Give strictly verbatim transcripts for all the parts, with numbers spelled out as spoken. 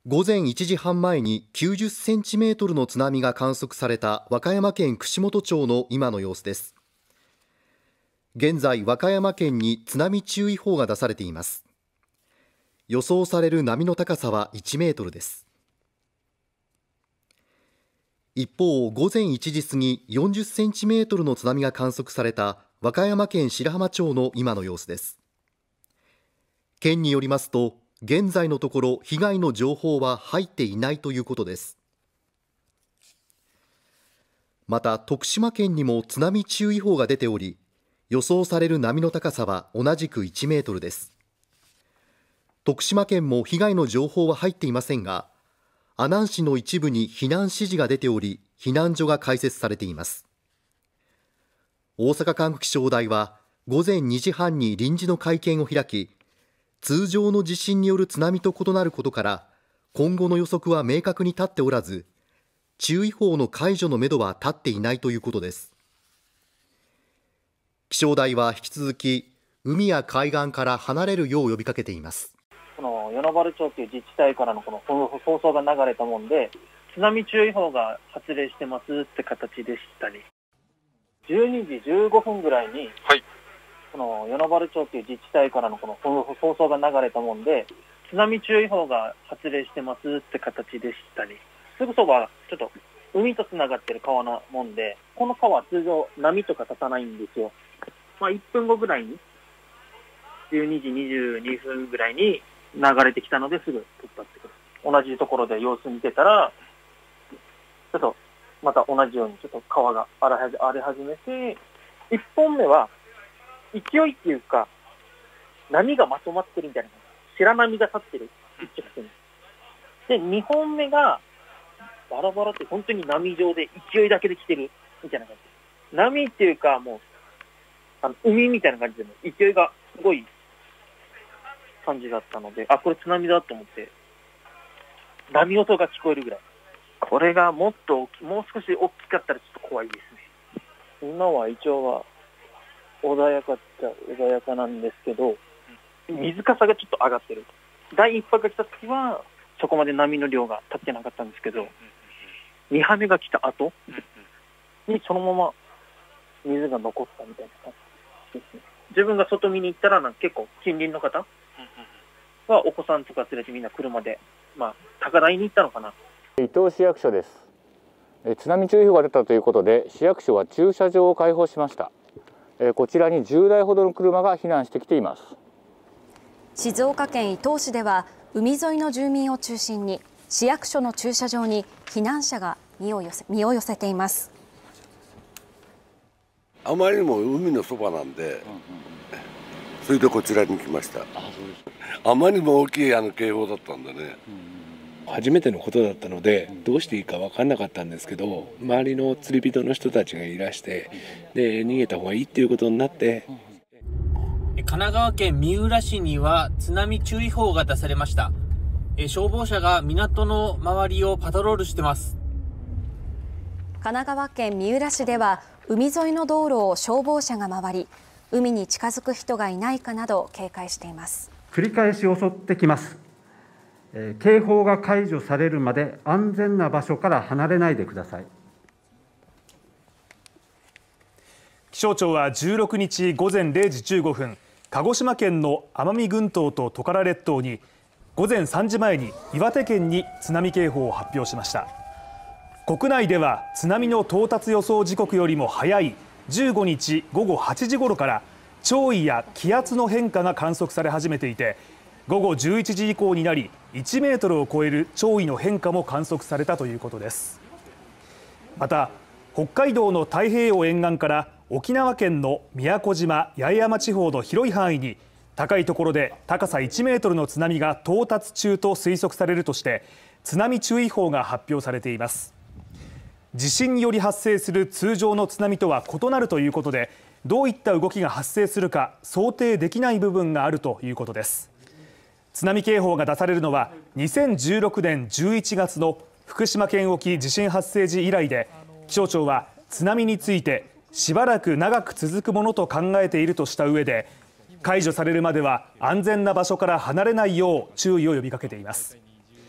午前いちじはん前にきゅうじゅっセンチメートルの津波が観測された和歌山県串本町の今の様子です。現在、和歌山県に津波注意報が出されています。予想される波の高さはいちメートルです。一方、午前いちじ過ぎよんじゅっセンチメートルの津波が観測された和歌山県白浜町の今の様子です。県によりますと、現在のところ被害の情報は入っていないということです。また、徳島県にも津波注意報が出ており、予想される波の高さは同じくいちメートルです。徳島県も被害の情報は入っていませんが、阿南市の一部に避難指示が出ており、避難所が開設されています。大阪管区気象台は午前にじはんに臨時の会見を開き、通常の地震による津波と異なることから今後の予測は明確に立っておらず、注意報の解除のめどは立っていないということです。気象台は引き続き海や海岸から離れるよう呼びかけています。 この与那原町という自治体からのこの放送が流れたもんで、津波注意報が発令してますって形でしたね。じゅうにじじゅうごふんぐらいに、はい、この与那原町という自治体からのこの放送が流れたもんで、津波注意報が発令してますって形でしたね。すぐそばちょっと海とつながってる川なもんで、この川は通常波とか立たないんですよ。まあ、いっぷんごぐらいにじゅうにじにじゅうにふんぐらいに流れてきたので、すぐ突っ張ってくる。同じところで様子見てたら、ちょっとまた同じようにちょっと川が荒れ荒れ始めて、いっぽんめは勢いっていうか波がまとまってるみたいな、白波が立ってる一直線で、にほんめがバラバラって本当に波状で勢いだけで来てるみたいな感じ。波っていうかもうあの海みたいな感じでも勢いがすごい感じだったので、あ、これ津波だと思って波音が聞こえるぐらい。これがもっともう少し大きかったらちょっと怖いですね。今は一応は穏やかっちゃ穏やかなんですけど、水かさがちょっと上がってる。第一波が来た時はそこまで波の量が立ってなかったんですけど、に波目が来た後にそのまま水が残ったみたいな感じですね。自分が外見に行ったらなんか結構近隣の方がお子さんとか連れてみんな車で、まあ、高台に行ったのかな。 伊東市役所です。津波注意報が出たということで、市役所は駐車場を開放しました。こちらにじゅうだいほどの車が避難してきています。 静岡県伊東市では海沿いの住民を中心に市役所の駐車場に避難者が身を寄せ、身を寄せています。 あまりにも海のそばなんで、それでこちらに来ました。あまりにも大きいあの警報だったんでね。 初めてのことだったのでどうしていいか分からなかったんですけど、周りの釣り人の人たちがいらして、で逃げた方がいいっていうことになって。 神奈川県三浦市には津波注意報が出されました。消防車が港の周りをパトロールしてます。 神奈川県三浦市では海沿いの道路を消防車が回り、海に近づく人がいないかなど警戒しています。 繰り返し襲ってきます。警報が解除されるまで安全な場所から離れないでください。 気象庁はじゅうろくにちごぜんれいじじゅうごふん、鹿児島県の奄美群島とトカラ列島に、ごぜんさんじまえに岩手県に津波警報を発表しました。国内では津波の到達予想時刻よりも早いじゅうごにちごごはちじ頃から潮位や気圧の変化が観測され始めていて、ごごじゅういちじ以降になりいちメートルを超える潮位の変化も観測されたということです。また北海道の太平洋沿岸から沖縄県の宮古島・八重山地方の広い範囲に高いところで高さいちメートルの津波が到達中と推測されるとして津波注意報が発表されています。地震により発生する通常の津波とは異なるということで、どういった動きが発生するか想定できない部分があるということです。津波警報が出されるのはにせんじゅうろくねんじゅういちがつの福島県沖地震発生時以来で、気象庁は津波についてしばらく長く続くものと考えているとした上で、解除されるまでは安全な場所から離れないよう注意を呼びかけています。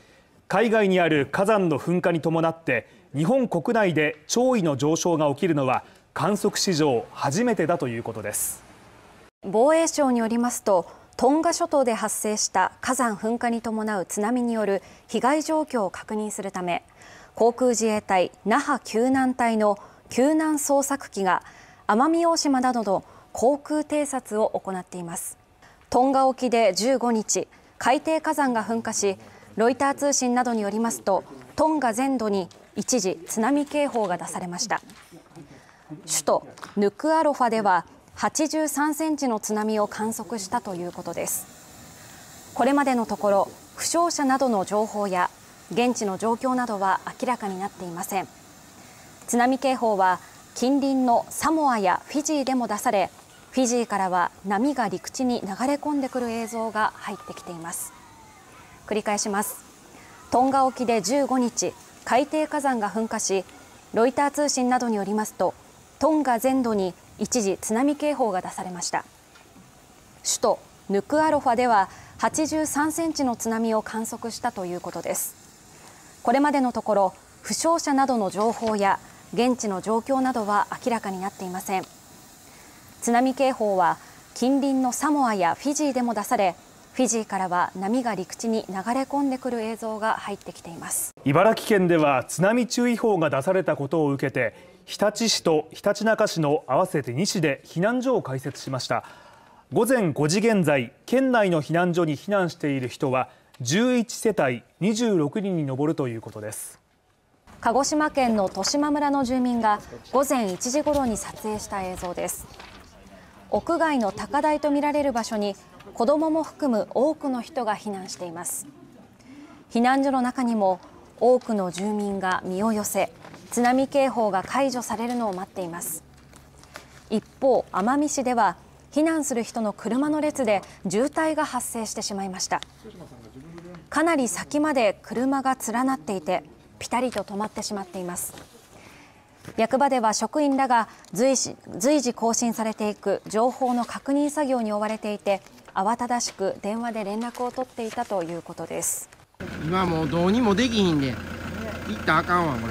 海外にある火山の噴火に伴って日本国内で潮位の上昇が起きるのは観測史上初めてだということです。 防衛省によりますと、トンガ諸島で発生した火山噴火に伴う津波による被害状況を確認するため、航空自衛隊那覇救難隊の救難捜索機が奄美大島などの航空偵察を行っています。トンガ沖でじゅうごにち、海底火山が噴火し、ロイター通信などによりますと、トンガ全土に一時津波警報が出されました。首都ヌクアロファでははちじゅうさんセンチの津波を観測したということです。これまでのところ、負傷者などの情報や現地の状況などは明らかになっていません。津波警報は近隣のサモアやフィジーでも出され、フィジーからは波が陸地に流れ込んでくる映像が入ってきています。繰り返します。トンガ沖でじゅうごにち、海底火山が噴火し、ロイター通信などによりますと、トンガ全土に一時津波警報が出されました。首都ヌクアロファでははちじゅうさんセンチの津波を観測したということです。これまでのところ、負傷者などの情報や現地の状況などは明らかになっていません。津波警報は近隣のサモアやフィジーでも出され、フィジーからは波が陸地に流れ込んでくる映像が入ってきています。 茨城県では津波注意報が出されたことを受けて、日立市とひたちなか市の合わせてに市で避難所を開設しました。午前ごじ現在、県内の避難所に避難している人はじゅういちせたいにじゅうろくにんに上るということです。 鹿児島県の十島村の住民が午前いちじごろに撮影した映像です。屋外の高台とみられる場所に子どもも含む多くの人が避難しています。避難所の中にも多くの住民が身を寄せ、津波警報が解除されるのを待っています。一方、奄美市では避難する人の車の列で渋滞が発生してしまいました。かなり先まで車が連なっていて、ピタリと止まってしまっています。役場では職員らが随時、随時更新されていく情報の確認作業に追われていて、慌ただしく電話で連絡を取っていたということです。 今もうどうにもできひんで、行ったらあかんわこれ。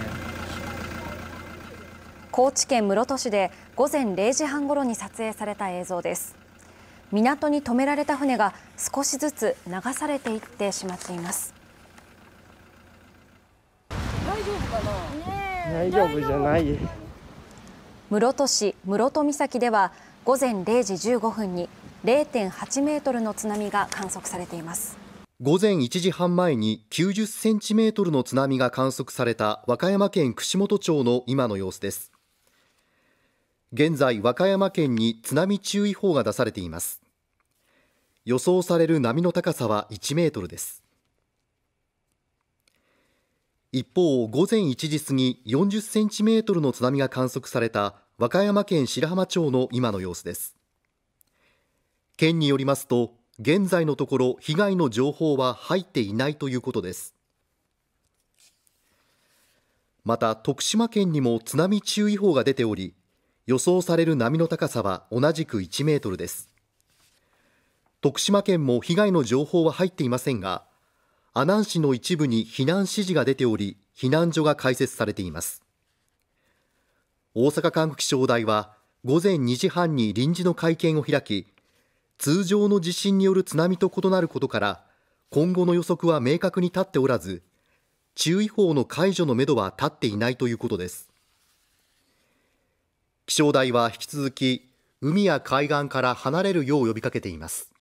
高知県室戸市で午前れいじはんごろに撮影された映像です。港に止められた船が少しずつ流されていってしまっています。 大丈夫かな？大丈夫じゃないです。 室戸市室戸岬では午前れいじじゅうごふんに れいてんはちメートルの津波が観測されています。 午前いちじはんまえにきゅうじゅっセンチメートルの津波が観測された和歌山県串本町の今の様子です。現在、和歌山県に津波注意報が出されています。予想される波の高さはいちメートルです。一方、午前いちじ過ぎよんじゅっセンチメートルの津波が観測された和歌山県白浜町の今の様子です。県によりますと、現在のところ被害の情報は入っていないということです。また、徳島県にも津波注意報が出ており、予想される波の高さは同じくいちメートルです。徳島県も被害の情報は入っていませんが、阿南市の一部に避難指示が出ており、避難所が開設されています。大阪管区気象台は午前にじはんに臨時の会見を開き、通常の地震による津波と異なることから今後の予測は明確に立っておらず、注意報の解除のめどは立っていないということです。気象台は引き続き海や海岸から離れるよう呼びかけています。